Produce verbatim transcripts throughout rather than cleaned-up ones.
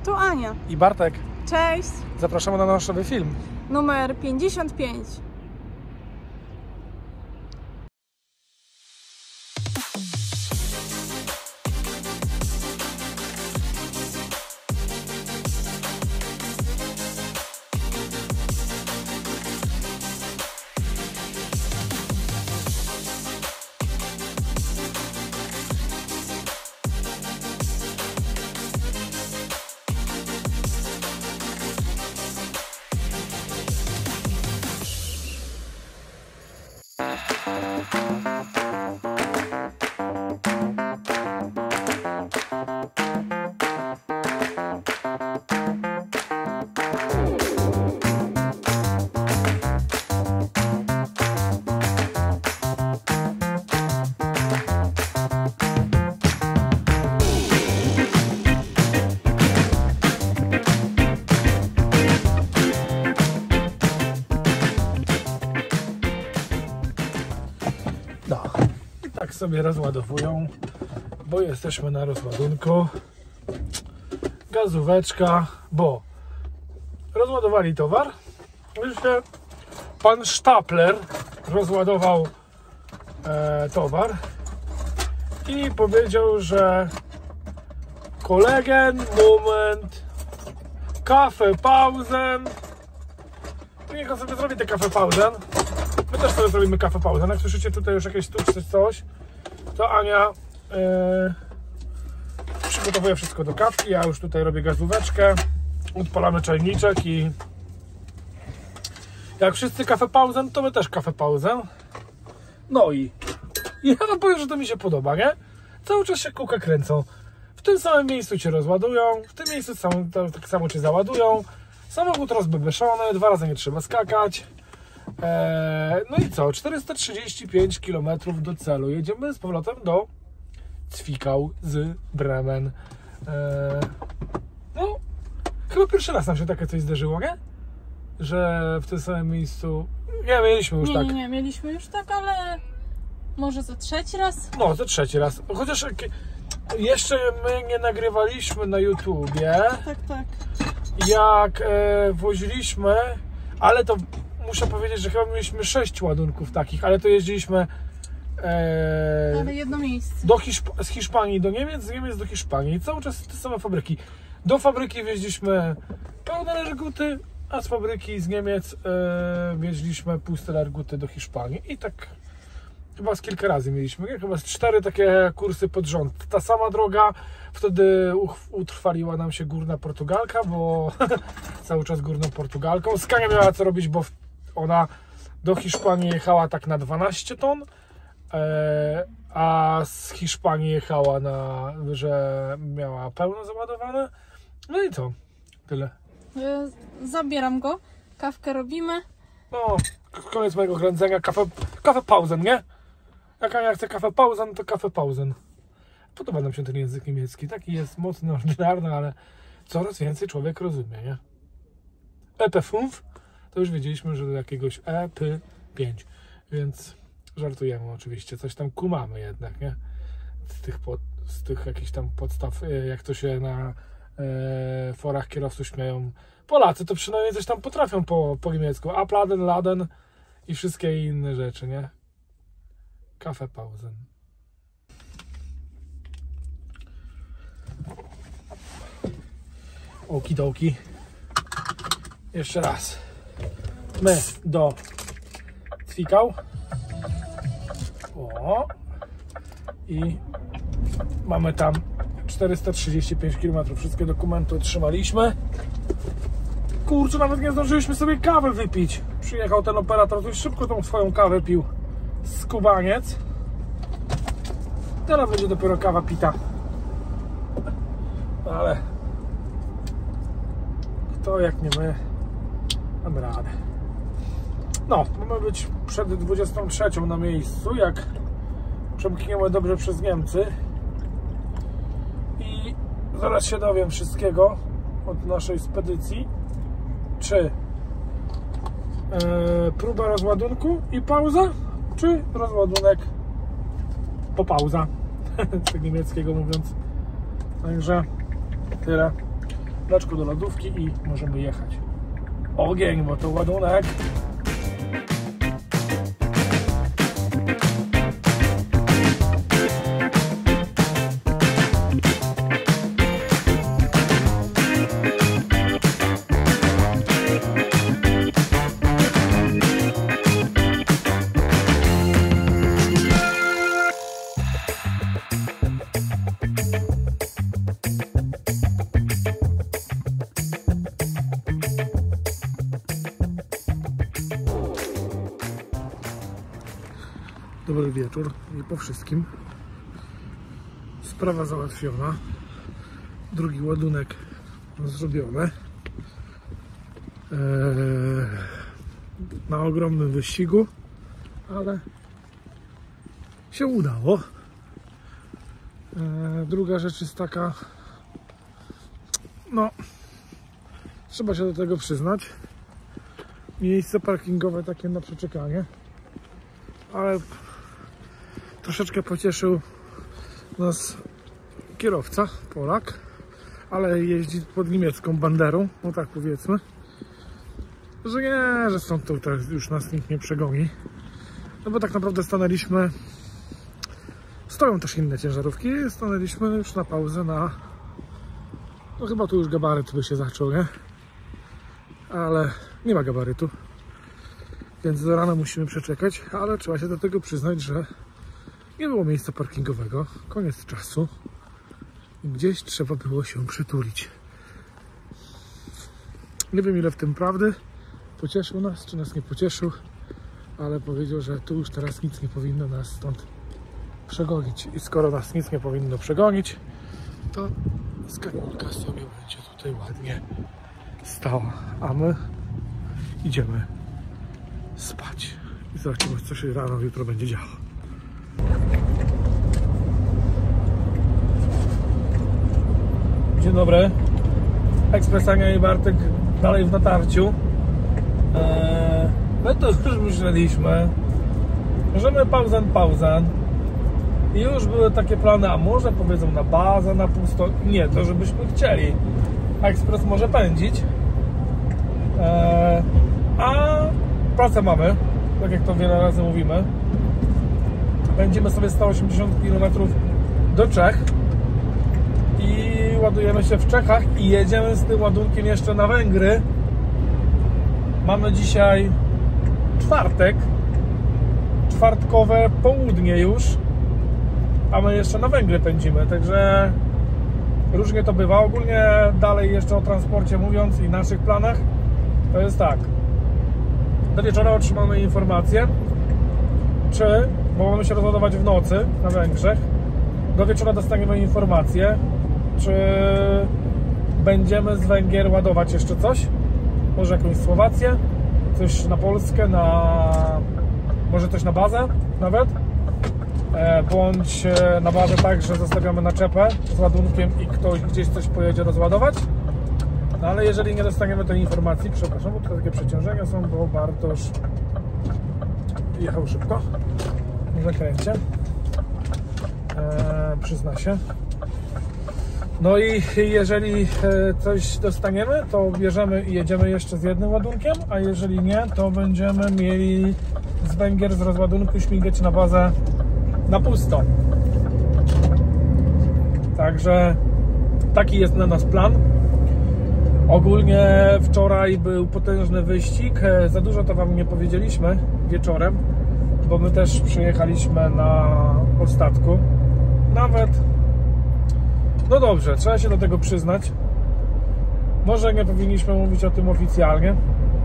Tu Ania i Bartek. Cześć! Zapraszamy na nasz nowy film. Numer pięćdziesiąt pięć. No, i tak sobie rozładowują, bo jesteśmy na rozładunku. Gazóweczka, bo rozładowali towar. Myślę, pan Sztapler rozładował e, towar i powiedział, że kolegen, moment, kafę, pauzę. Niech on sobie zrobi tę kafę, pauzę. My też sobie zrobimy kawę pauzę. Jak słyszycie tutaj już jakieś tu czy coś, to Ania yy, przygotowuje wszystko do kawki. Ja już tutaj robię gazóweczkę. Odpalamy czajniczek i jak wszyscy kawę pauzę, to my też kawę pauzę. No i ja wam powiem, że to mi się podoba, nie? Cały czas się kółka kręcą. W tym samym miejscu cię rozładują, w tym miejscu sam, to, tak samo cię załadują. Samochód rozbebeszony, dwa razy nie trzeba skakać. Eee, no i co? czterysta trzydzieści pięć kilometrów do celu. Jedziemy z powrotem do Zwickau z Bremen. Eee, no, chyba pierwszy raz nam się takie coś zdarzyło, nie? Że w tym samym miejscu... Nie, mieliśmy już nie, tak. Nie, nie, mieliśmy już tak, ale może za trzeci raz? No, za trzeci raz. Chociaż jeszcze my nie nagrywaliśmy na YouTubie. Tak, tak. Jak e, woziliśmy, ale to muszę powiedzieć, że chyba mieliśmy sześć ładunków takich, ale to jeździliśmy e, ale jedno miejsce. Do Hiszp z Hiszpanii do Niemiec, z Niemiec do Hiszpanii. Cały czas te same fabryki. Do fabryki wieźliśmy pełne lerguty, a z fabryki z Niemiec e, wieźliśmy puste lerguty do Hiszpanii. I tak chyba z kilka razy mieliśmy, nie? Chyba z cztery takie kursy pod rząd. Ta sama droga, wtedy utrwaliła nam się Górna Portugalka, bo cały czas Górną Portugalką. Skania miała co robić, bo ona do Hiszpanii jechała tak na dwanaście ton, a z Hiszpanii jechała na, że miała pełno załadowane. No i co? Tyle. Zabieram go, kawkę robimy. No, koniec mojego kręcenia, kawę, kawę pauzę, nie? Jak Ania chce kawę pauzę, to kawę pauzę. Podoba nam się ten język niemiecki. Taki jest mocno ordynarny, ale coraz więcej człowiek rozumie, nie? E P pięć to już wiedzieliśmy, że do jakiegoś E P pięć. Więc żartujemy oczywiście. Coś tam kumamy jednak, nie? Z tych, pod, z tych jakichś tam podstaw, jak to się na e, forach kierowców śmieją. Polacy to przynajmniej coś tam potrafią po, po niemiecku. Apladen, laden i wszystkie inne rzeczy, nie? Kafę pauzę. Okidoki. Jeszcze raz. My do Zwickau. O. I mamy tam czterysta trzydzieści pięć kilometrów. Wszystkie dokumenty otrzymaliśmy. Kurczę, nawet nie zdążyliśmy sobie kawę wypić. Przyjechał ten operator, to już szybko tą swoją kawę pił. Skubaniec. Teraz będzie dopiero kawa pita. Ale kto jak nie my, mamy radę. No, mamy być przed dwudziestą trzecią na miejscu, jak przemkniemy dobrze przez Niemcy. I zaraz się dowiem wszystkiego od naszej spedycji, czy yy, próba rozładunku i pauza, czy rozładunek po pauza, z tego niemieckiego mówiąc. Także tyle. mleczko do lodówki i możemy jechać. Ogień, bo to ładunek. Dobry wieczór i po wszystkim. Sprawa załatwiona. Drugi ładunek zrobiony. Eee, na ogromnym wyścigu, ale się udało. Eee, druga rzecz jest taka, no trzeba się do tego przyznać. Miejsce parkingowe takie na przeczekanie, ale troszeczkę pocieszył nas kierowca, Polak, ale jeździ pod niemiecką banderą, no tak powiedzmy, że nie, że stąd to teraz już nas nikt nie przegoni. No bo tak naprawdę stanęliśmy, stoją też inne ciężarówki, stanęliśmy już na pauzę na, no chyba tu już gabaryt by się zaczął, nie? Ale nie ma gabarytu, więc do rana musimy przeczekać, ale trzeba się do tego przyznać, że nie było miejsca parkingowego, koniec czasu i gdzieś trzeba było się przytulić. Nie wiem, ile w tym prawdy. Pocieszył nas, czy nas nie pocieszył, ale powiedział, że tu już teraz nic nie powinno nas stąd przegonić. I skoro nas nic nie powinno przegonić, to skarbonka sobie będzie tutaj ładnie stała, a my idziemy spać i zobaczymy, co się rano jutro będzie działo. Dzień dobry. Ekspres Ania i Bartek dalej w natarciu. Eee, my to już myśleliśmy, że my pauzan, pauzan. I już były takie plany, a może powiedzą na bazę, na pusto. Nie, to żebyśmy chcieli. Ekspres może pędzić. Eee, a pracę mamy, tak jak to wiele razy mówimy. Pędzimy sobie sto osiemdziesiąt kilometrów do Czech i ładujemy się w Czechach i jedziemy z tym ładunkiem jeszcze na Węgry. Mamy dzisiaj czwartek, czwartkowe południe już, a my jeszcze na Węgry pędzimy, także różnie to bywa. Ogólnie dalej jeszcze o transporcie mówiąc i naszych planach, to jest tak: do wieczora otrzymamy informację, czy, bo mamy się rozładować w nocy na Węgrzech, do wieczora dostaniemy informację, czy będziemy z Węgier ładować jeszcze coś, może jakąś Słowację, coś na Polskę, na może coś na bazę nawet, e, bądź na bazę tak, że zostawiamy naczepę z ładunkiem i ktoś gdzieś coś pojedzie rozładować. No ale jeżeli nie dostaniemy tej informacji, przepraszam, bo to takie przeciążenia są, bo Bartosz jechał szybko w zakręcie, e, przyzna się. No i jeżeli coś dostaniemy, to bierzemy i jedziemy jeszcze z jednym ładunkiem, a jeżeli nie, to będziemy mieli z Węgier z rozładunku śmigać na bazę na pusto. Także taki jest na nas plan. Ogólnie wczoraj był potężny wyścig, za dużo to Wam nie powiedzieliśmy wieczorem, bo my też przyjechaliśmy na ostatku. Nawet, no dobrze, trzeba się do tego przyznać. Może nie powinniśmy mówić o tym oficjalnie,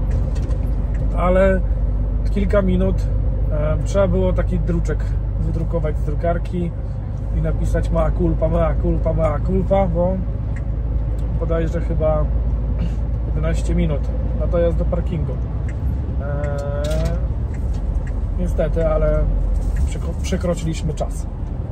ale kilka minut e, trzeba było taki druczek wydrukować z drukarki i napisać mea culpa, mea culpa, mea culpa, bo bodajże chyba jedenaście minut na dojazd do parkingu. Eee, niestety, ale przekroczyliśmy czas.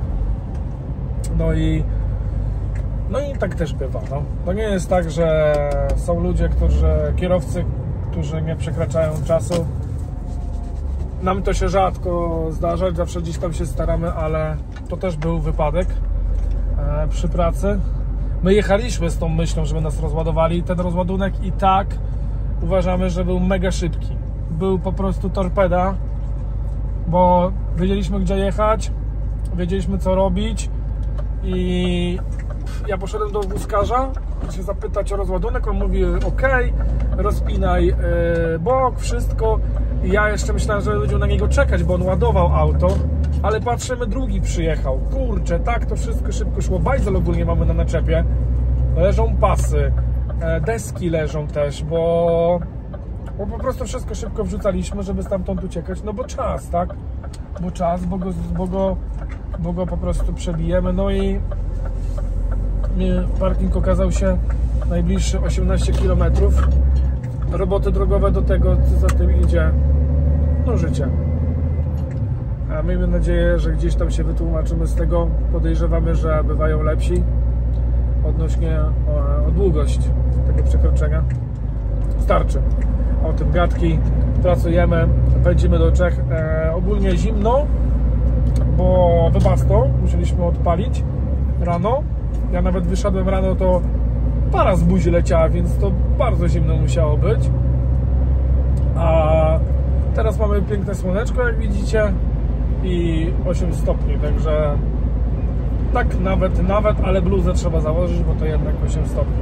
No i no i tak też bywa. No. To nie jest tak, że są ludzie, którzy, kierowcy, którzy nie przekraczają czasu. Nam to się rzadko zdarza, zawsze gdzieś tam się staramy, ale to też był wypadek e, przy pracy. My jechaliśmy z tą myślą, żeby nas rozładowali. Ten rozładunek i tak uważamy, że był mega szybki. Był po prostu torpeda, bo wiedzieliśmy, gdzie jechać, wiedzieliśmy, co robić i ja poszedłem do wózkarza się zapytać o rozładunek. On mówi ok, rozpinaj yy, bok, wszystko. I ja jeszcze myślałem, że będziemy na niego czekać, bo on ładował auto, ale patrzymy, drugi przyjechał. Kurczę, tak to wszystko szybko szło. Bajzel ogólnie mamy na naczepie. Leżą pasy, deski leżą też, bo, bo po prostu wszystko szybko wrzucaliśmy, żeby stamtąd uciekać, no bo czas, tak? Bo czas, bo go, bo go, bo go po prostu przebijemy. No i parking okazał się najbliższy osiemnaście kilometrów. Roboty drogowe do tego, co za tym idzie, no życie. A miejmy nadzieję, że gdzieś tam się wytłumaczymy z tego. Podejrzewamy, że bywają lepsi odnośnie o, o długość tego przekroczenia. Starczy. O tym gadki. Pracujemy, wejdziemy do Czech. E, ogólnie zimno, bo Webasto musieliśmy odpalić rano. Ja nawet wyszedłem rano, to para z buzi leciała, więc to bardzo zimno musiało być. A teraz mamy piękne słoneczko, jak widzicie, i osiem stopni, także tak nawet, nawet, ale bluzę trzeba założyć, bo to jednak osiem stopni.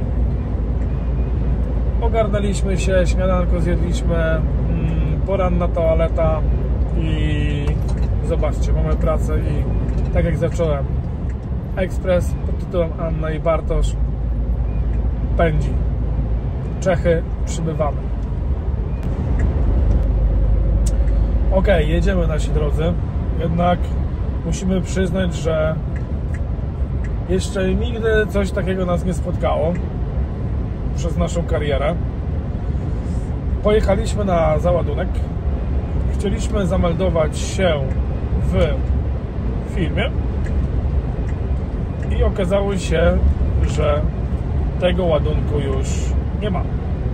Ogarnęliśmy się, śniadanko zjedliśmy, mm, poranna toaleta i zobaczcie, mamy pracę i tak jak zacząłem, ekspres pod tytułem Anna i Bartosz pędzi. Czechy, przybywamy. Ok, jedziemy nasi drodzy, jednak musimy przyznać, że jeszcze nigdy coś takiego nas nie spotkało przez naszą karierę. Pojechaliśmy na załadunek, chcieliśmy zameldować się w firmie i okazało się, że tego ładunku już nie ma.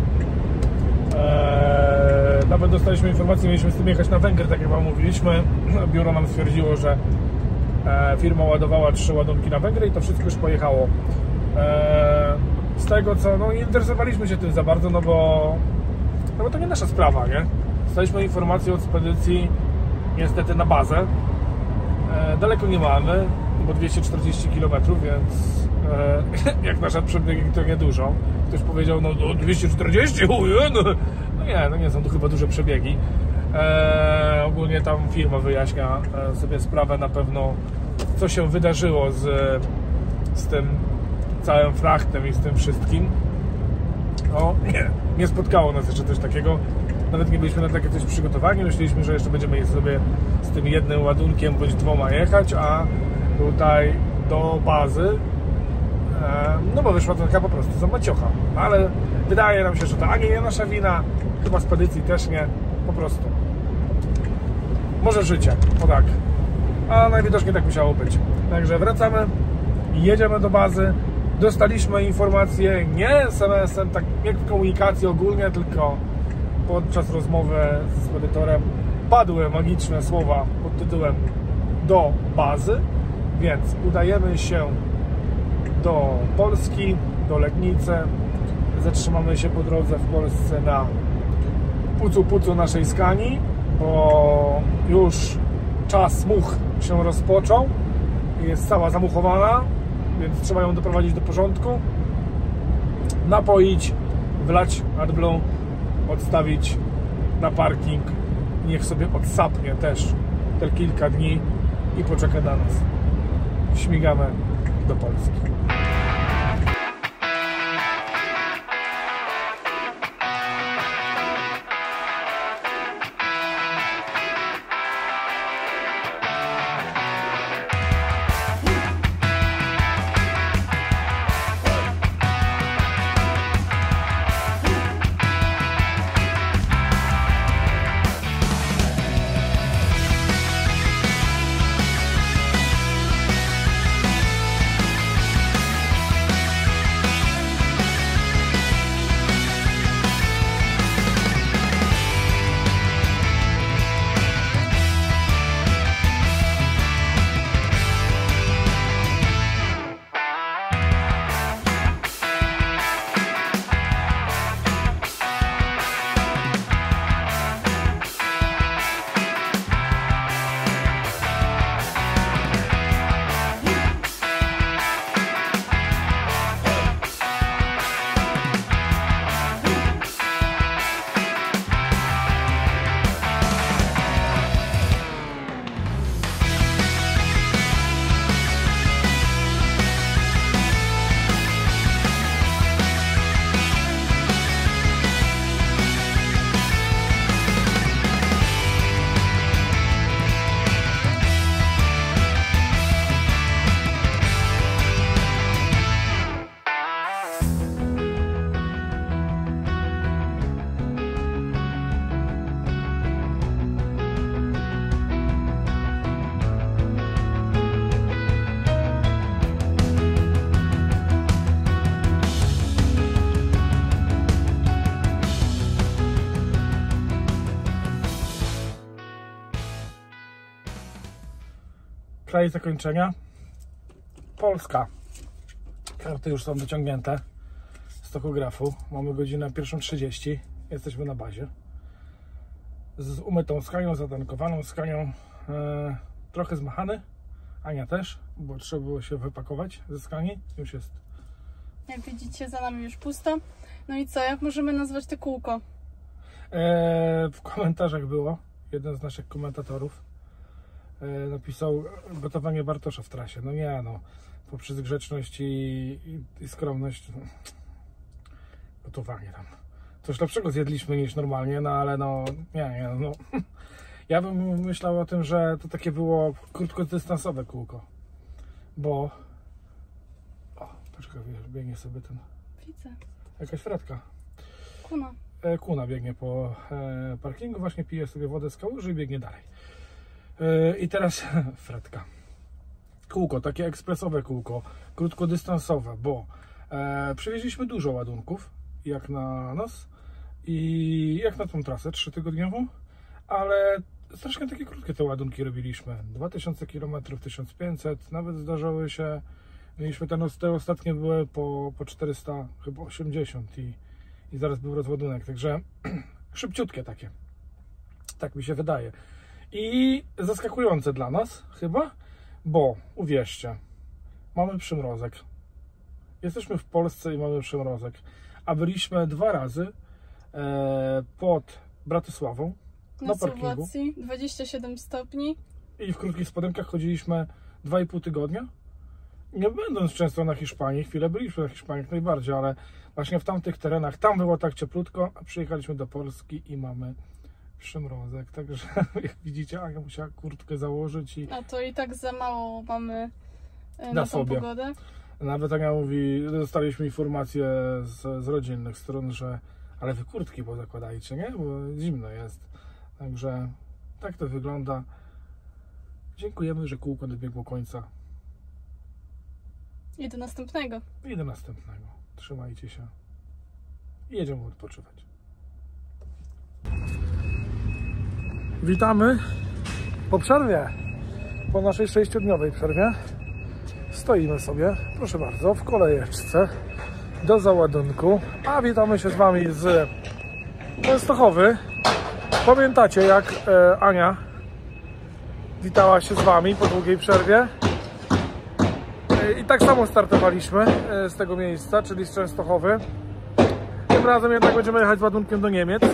Eee, nawet dostaliśmy informację, mieliśmy z tym jechać na Węgry, tak jak wam mówiliśmy. Biuro nam stwierdziło, że e, firma ładowała trzy ładunki na Węgry i to wszystko już pojechało. Eee, z tego co, no nie interesowaliśmy się tym za bardzo, no bo, no bo to nie nasza sprawa, nie? Dostaliśmy informację od spedycji niestety na bazę. Eee, daleko nie mamy, bo dwieście czterdzieści kilometrów, więc e, jak nasza przebiegi to niedużo. Ktoś powiedział, no, no dwieście czterdzieści, uje, no. no nie, no nie są to chyba duże przebiegi. E, ogólnie tam firma wyjaśnia sobie sprawę na pewno, co się wydarzyło z, z tym całym frachtem i z tym wszystkim. No nie, nie spotkało nas jeszcze coś takiego. Nawet nie byliśmy na takie coś przygotowani. Myśleliśmy, że jeszcze będziemy sobie z tym jednym ładunkiem bądź dwoma jechać, a tutaj do bazy, no bo wyszła taka po prostu za maciocha. Ale wydaje nam się, że to ani nie nasza wina, chyba spedycji też nie, po prostu. Może życie, o tak. A najwidoczniej tak musiało być. Także wracamy, jedziemy do bazy. Dostaliśmy informację nie es em esem, tak jak w komunikacji ogólnie, tylko podczas rozmowy z spedytorem padły magiczne słowa pod tytułem do bazy, więc udajemy się do Polski, do Legnicy. Zatrzymamy się po drodze w Polsce na pucu pucu naszej Skanii, bo już czas much się rozpoczął, jest cała zamuchowana, więc trzeba ją doprowadzić do porządku, napoić, wlać AdBlue, odstawić na parking, niech sobie odsapnie też te kilka dni i poczeka na nas. Śmigamy do Polski. kraj zakończenia. Polska. Karty już są wyciągnięte z tachografu. Mamy godzinę pierwszą trzydzieści. Jesteśmy na bazie. Z umytą skanią, zatankowaną skanią. E, trochę zmachany. Ania też, bo trzeba było się wypakować ze skani. Już jest. Jak widzicie, za nami już pusto. No i co, jak możemy nazwać to kółko? E, w komentarzach było, jeden z naszych komentatorów e, napisał gotowanie Bartosza w trasie. No nie, no, poprzez grzeczność i, i, i skromność, no, gotowanie tam. Coś lepszego zjedliśmy niż normalnie, no ale no, nie, nie, no. Ja bym myślał o tym, że to takie było krótkodystansowe kółko, bo... O, poczekaj, biegnie sobie ten... Widzę. Jakaś fretka. Kuna. Kuna biegnie po e, parkingu, właśnie pije sobie wodę z kałuży i biegnie dalej. E, I teraz fretka. Kółko, takie ekspresowe kółko, krótkodystansowe, bo e, przywieźliśmy dużo ładunków, jak na nas i jak na tą trasę trzytygodniową, ale strasznie takie krótkie te ładunki robiliśmy. dwa tysiące kilometrów, tysiąc pięćset, nawet zdarzały się, mieliśmy te, te ostatnie były po, po czterysta, chyba osiemdziesiąt i I zaraz był rozładunek, także szybciutkie takie. Tak mi się wydaje. I zaskakujące dla nas chyba, bo uwierzcie, mamy przymrozek. Jesteśmy w Polsce i mamy przymrozek. A byliśmy dwa razy e, pod Bratysławą na, na parkingu. Słowacji, dwadzieścia siedem stopni. I w krótkich spodenkach chodziliśmy dwa i pół tygodnia. Nie będąc często na Hiszpanii, chwilę byliśmy na Hiszpanii jak najbardziej, ale właśnie w tamtych terenach, tam było tak cieplutko, a przyjechaliśmy do Polski i mamy przymrozek, także jak widzicie, Ania musiała kurtkę założyć i... A to i tak za mało mamy na, na tą sobie. pogodę. Nawet Ania mówi, dostaliśmy informację z, z rodzinnych stron, że ale wy kurtki pozakładajcie, nie? Bo zimno jest. Także tak to wygląda. Dziękujemy, że kółko dobiegło końca. I do następnego. I do następnego. Trzymajcie się. I jedziemy odpoczywać. Witamy po przerwie. Po naszej sześciodniowej przerwie. Stoimy sobie, proszę bardzo, w kolejeczce do załadunku. A witamy się z Wami z Częstochowy. Pamiętacie, jak e, Ania witała się z Wami po długiej przerwie? I tak samo startowaliśmy z tego miejsca, czyli z Częstochowy. Tym razem jednak będziemy jechać z ładunkiem do Niemiec.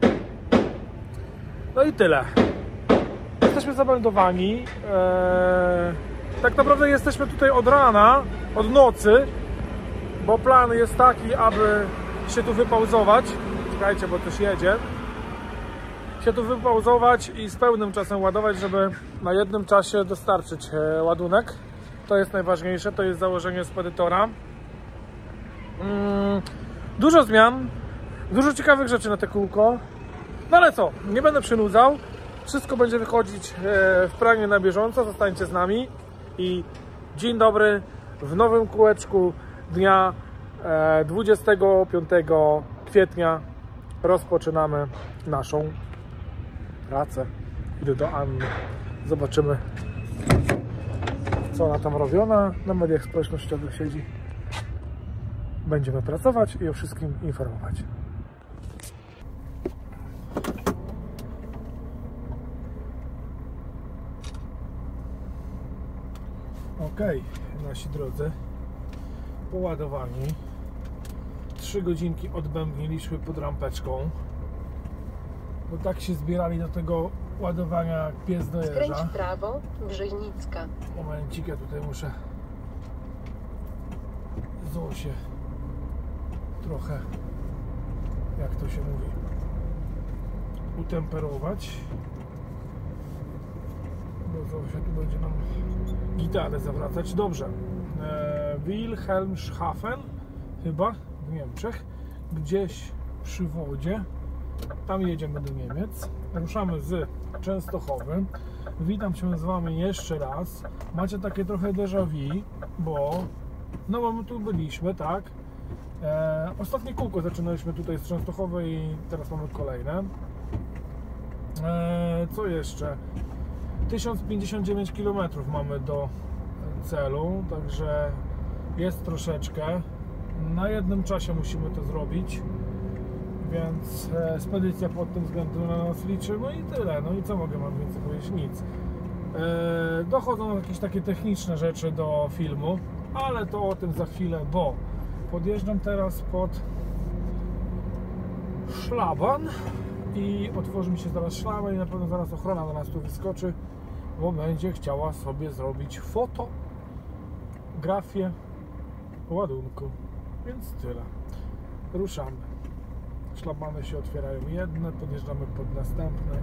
No i tyle. Jesteśmy zameldowani. Eee, tak naprawdę jesteśmy tutaj od rana, od nocy, bo plan jest taki, aby się tu wypauzować. Czekajcie, bo też jedzie. Się tu wypauzować i z pełnym czasem ładować, żeby na jednym czasie dostarczyć ładunek. To jest najważniejsze, to jest założenie spedytora. Hmm, dużo zmian, dużo ciekawych rzeczy na te kółko. No ale co, nie będę przynudzał. Wszystko będzie wychodzić w praniu na bieżąco, zostańcie z nami. I dzień dobry w nowym kółeczku dnia dwudziestego piątego kwietnia. Rozpoczynamy naszą pracę. Idę do Anny, zobaczymy, co ona tam robiona, na mediach społecznościowych siedzi. Będziemy pracować i o wszystkim informować. Ok, nasi drodzy, poładowani. Trzy godzinki odbębniliśmy pod rampeczką, bo tak się zbierali do tego ładowania, jak pies dojeżdża. Skręć w prawo, Brzeźnicka. Momencik, ja tutaj muszę Zosię trochę, jak to się mówi, utemperować, bo Zosia tu będzie nam gitarę zawracać. Dobrze, e, Wilhelmshaven chyba w Niemczech, gdzieś przy wodzie. Tam jedziemy do Niemiec. Ruszamy z Częstochowy. Witam się z Wami jeszcze raz. Macie takie trochę déjà vu, bo no bo my tu byliśmy, tak? E, ostatnie kółko zaczynaliśmy tutaj z Częstochowy i teraz mamy kolejne. E, co jeszcze? tysiąc pięćdziesiąt dziewięć kilometrów mamy do celu, także jest troszeczkę. Na jednym czasie musimy to zrobić, więc spedycja pod tym względem na nas liczy. No i tyle. No i co mogę wam więcej powiedzieć? Nic. Dochodzą jakieś takie techniczne rzeczy do filmu, ale to o tym za chwilę, bo podjeżdżam teraz pod szlaban i otworzy mi się zaraz szlaban i na pewno zaraz ochrona do nas tu wyskoczy, bo będzie chciała sobie zrobić fotografię ładunku, więc tyle. Ruszamy. Szlabany się otwierają jedne, podjeżdżamy pod następne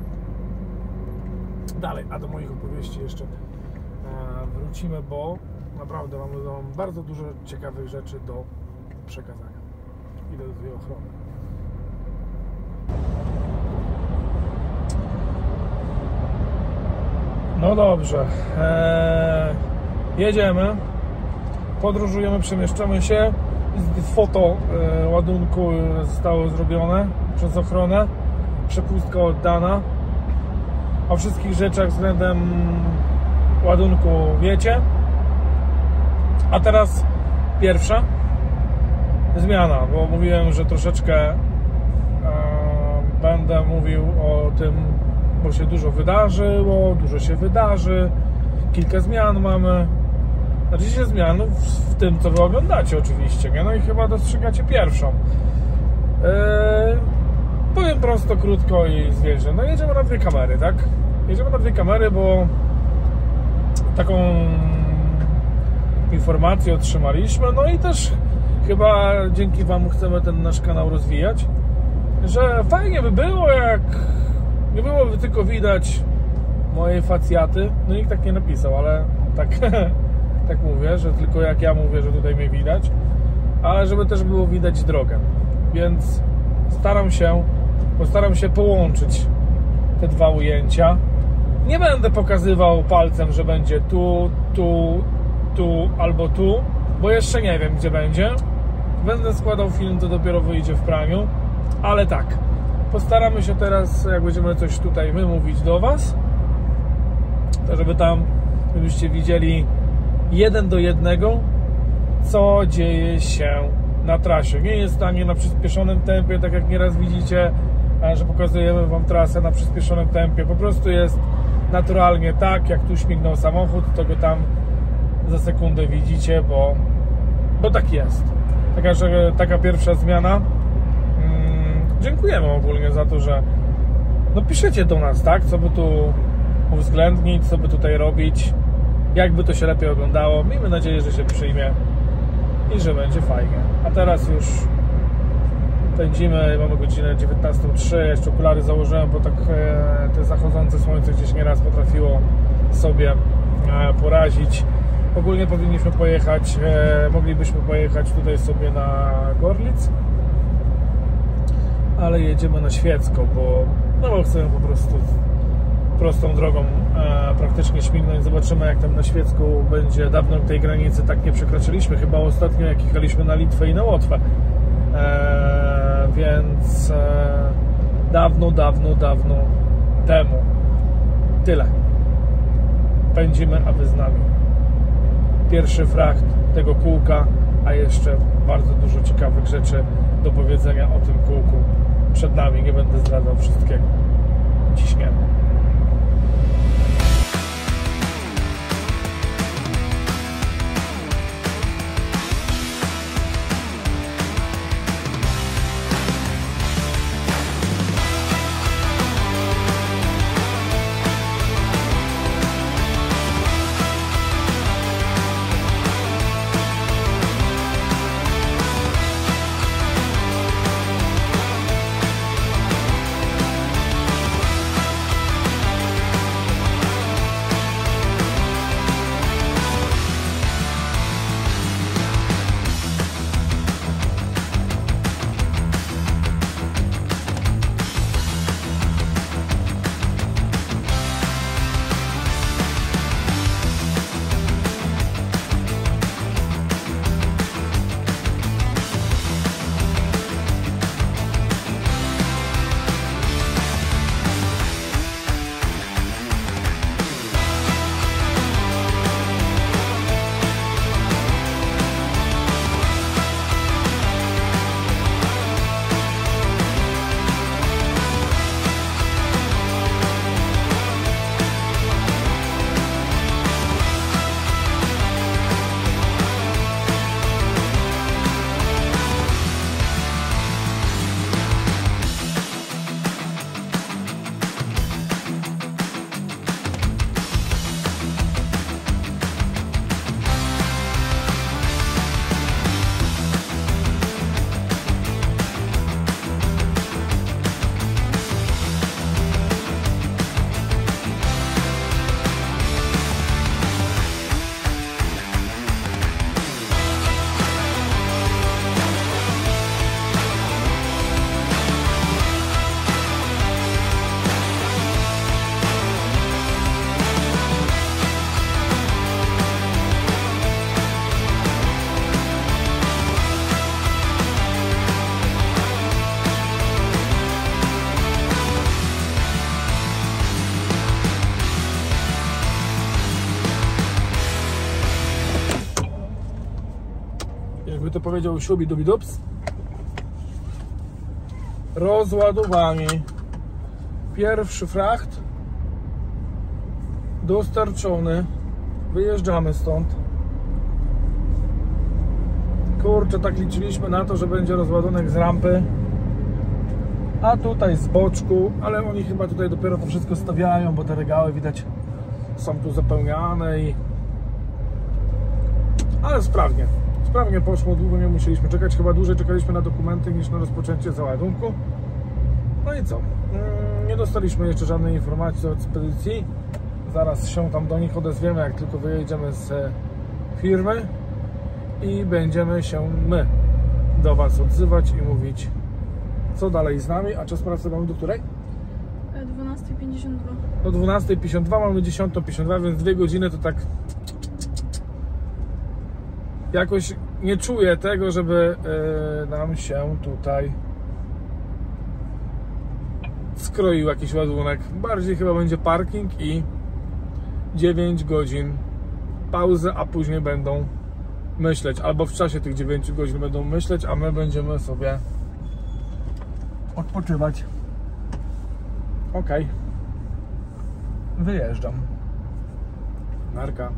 i dalej, a do moich opowieści jeszcze wrócimy, bo naprawdę mamy bardzo dużo ciekawych rzeczy do przekazania. Idę do tej ochrony. No dobrze, eee, jedziemy, podróżujemy, przemieszczamy się. Foto e, ładunku zostało zrobione przez ochronę, przepustka oddana. O wszystkich rzeczach względem ładunku wiecie. A teraz pierwsza zmiana, bo mówiłem, że troszeczkę e, będę mówił o tym, bo się dużo wydarzyło, dużo się wydarzy, kilka zmian mamy. Znaczy się zmian w, w tym, co wy oglądacie oczywiście, nie? No i chyba dostrzegacie pierwszą. Yy, powiem prosto, krótko i zwięźle. No jedziemy na dwie kamery, tak? Jedziemy na dwie kamery, bo taką informację otrzymaliśmy, no i też chyba dzięki wam chcemy ten nasz kanał rozwijać, że fajnie by było, jak nie byłoby tylko widać mojej facjaty. No nikt tak nie napisał, ale tak tak mówię, że tylko jak ja mówię, że tutaj mnie widać, ale żeby też było widać drogę, więc staram się postaram się połączyć te dwa ujęcia. Nie będę pokazywał palcem, że będzie tu, tu, tu albo tu, bo jeszcze nie wiem, gdzie będzie. Będę składał film, to dopiero wyjdzie w praniu, ale tak, postaramy się teraz, jak będziemy coś tutaj wymówić do was, to żeby tam, żebyście widzieli jeden do jednego, co dzieje się na trasie. Nie jest to nie na przyspieszonym tempie, tak jak nieraz widzicie, że pokazujemy wam trasę na przyspieszonym tempie. Po prostu jest naturalnie tak, jak tu śmignął samochód, to go tam za sekundę widzicie, bo, bo tak jest. Taka, że, taka pierwsza zmiana. Hmm, dziękujemy ogólnie za to, że no piszecie do nas, tak? Co by tu uwzględnić, co by tutaj robić, jakby to się lepiej oglądało. Miejmy nadzieję, że się przyjmie i że będzie fajnie. A teraz już pędzimy, mamy godzinę dziewiętnastą trzy, jeszcze okulary założyłem, bo tak e, te zachodzące słońce gdzieś nieraz potrafiło sobie e, porazić. Ogólnie powinniśmy pojechać, e, moglibyśmy pojechać tutaj sobie na Gorlic, ale jedziemy na Świecko, bo, no bo chcemy po prostu prostą drogą e, praktycznie śmignąć. Zobaczymy, jak tam na Świecku będzie. Dawno tej granicy tak nie przekroczyliśmy, chyba ostatnio jak jechaliśmy na Litwę i na Łotwę, e, więc e, dawno, dawno, dawno temu. Tyle. Pędzimy, a wy z nami. Pierwszy frakt tego kółka, a jeszcze bardzo dużo ciekawych rzeczy do powiedzenia o tym kółku przed nami. Nie będę zdradzał wszystkiego. Ciśniemy. powiedział szubi dubi dups. Rozładowani. Pierwszy fracht dostarczony. Wyjeżdżamy stąd. Kurczę, tak liczyliśmy na to, że będzie rozładunek z rampy. A tutaj z boczku, ale oni chyba tutaj dopiero to wszystko stawiają, bo te regały widać są tu zapełniane i... Ale sprawnie. Sprawnie poszło, długo nie musieliśmy czekać. Chyba dłużej czekaliśmy na dokumenty niż na rozpoczęcie załadunku. No i co? Nie dostaliśmy jeszcze żadnej informacji od spedycji. Zaraz się tam do nich odezwiemy, jak tylko wyjedziemy z firmy. I będziemy się my do Was odzywać i mówić, co dalej z nami. A czas pracy mamy do której? dwunasta pięćdziesiąt dwa. Do dwunastej pięćdziesiąt dwa, mamy dziesiątą pięćdziesiąt dwa, więc dwie godziny to tak... Jakoś nie czuję tego, żeby yy, nam się tutaj skroił jakiś ładunek. Bardziej chyba będzie parking i dziewięć godzin pauzy, a później będą myśleć, albo w czasie tych dziewięciu godzin będą myśleć, a my będziemy sobie odpoczywać. Ok. Wyjeżdżam. Narka.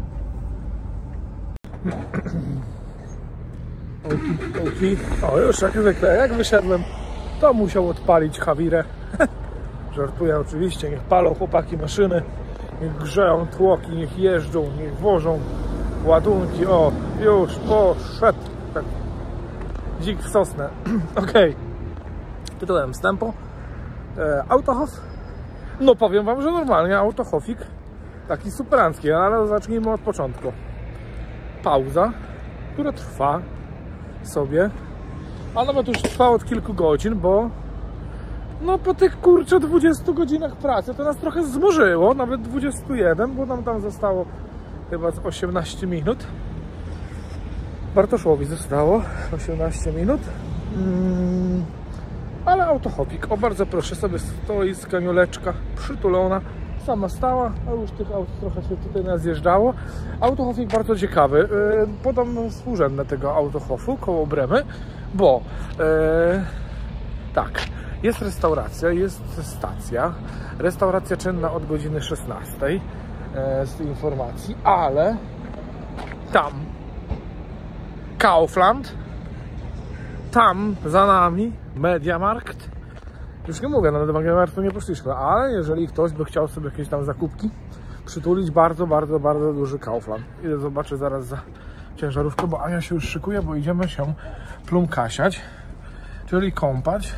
Oki, oki. O, już jak zwykle, jak wyszedłem, to musiał odpalić Hawirę. Żartuję oczywiście, niech palą chłopaki maszyny, niech grzeją tłoki, niech jeżdżą, niech wożą ładunki. O, już poszedł. Tak. Dzik w sosnę. Ok. Tytułem wstępu. E, Autohof. No powiem Wam, że normalnie autohofik. Taki superancki, ale zacznijmy od początku. Pauza, która trwa sobie, a nawet już trwa od kilku godzin, bo no po tych kurczę dwudziestu godzinach pracy to nas trochę zmorzyło, nawet dwudziestu jeden, bo nam tam zostało chyba z osiemnaście minut. Bartoszowi zostało osiemnaście minut. Hmm. Ale autohopik, o bardzo proszę, sobie stoi z kanioleczka przytulona, sama stała, a już tych aut trochę się tutaj nazjeżdżało. Autohofik bardzo ciekawy. Podam współrzędne tego autohofu koło Bremy, bo e, tak, jest restauracja, jest stacja. Restauracja czynna od godziny szesnastej e, z tej informacji, ale tam Kaufland, tam za nami Mediamarkt. Już nie mówię, no do Mediamarktu nie poszliśmy, ale jeżeli ktoś by chciał sobie jakieś tam zakupki przytulić, bardzo, bardzo, bardzo duży Kaufland. Idę zobaczę zaraz za ciężarówkę, bo Ania się już szykuje, bo idziemy się plumkasiać, czyli kąpać.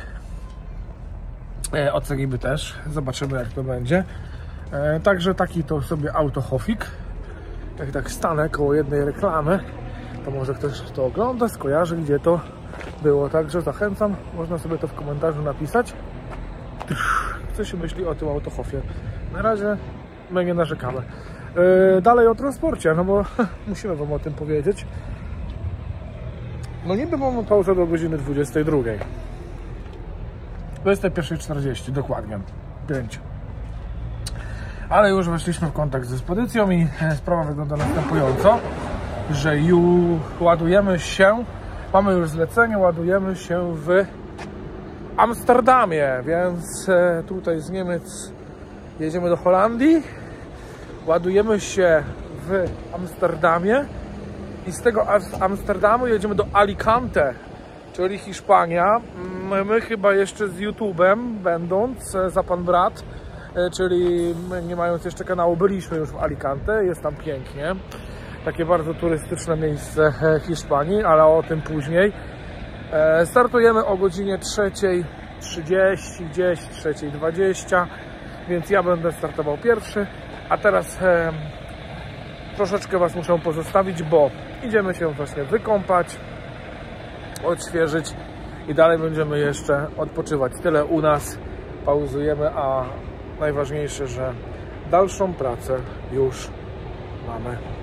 E, oceniby też, zobaczymy jak to będzie. E, także taki to sobie autohofik. Jak tak stanę koło jednej reklamy, to może ktoś to ogląda, skojarzy, gdzie to było. Także zachęcam, można sobie to w komentarzu napisać, co się myśli o tym autohofie. Na razie my nie narzekamy. Yy, dalej o transporcie, no bo musimy Wam o tym powiedzieć. No niby mamy pauzę do godziny dwudziestej drugiej. dwudziestej pierwszej czterdzieści, dokładnie. pięć. Ale już weszliśmy w kontakt ze spedycją i sprawa wygląda następująco, że już ładujemy się, mamy już zlecenie, ładujemy się w Amsterdamie, więc tutaj z Niemiec jedziemy do Holandii, ładujemy się w Amsterdamie i z tego Amsterdamu jedziemy do Alicante, czyli Hiszpania. My, my chyba jeszcze z YouTube'em będąc, za pan brat, czyli nie mając jeszcze kanału, byliśmy już w Alicante, jest tam pięknie. Takie bardzo turystyczne miejsce Hiszpanii, ale o tym później. Startujemy o godzinie trzeciej trzydzieści, gdzieś trzeciej dwadzieścia, więc ja będę startował pierwszy. A teraz e, troszeczkę Was muszę pozostawić, bo idziemy się właśnie wykąpać, odświeżyć i dalej będziemy jeszcze odpoczywać. Tyle u nas, pauzujemy, a najważniejsze, że dalszą pracę już mamy.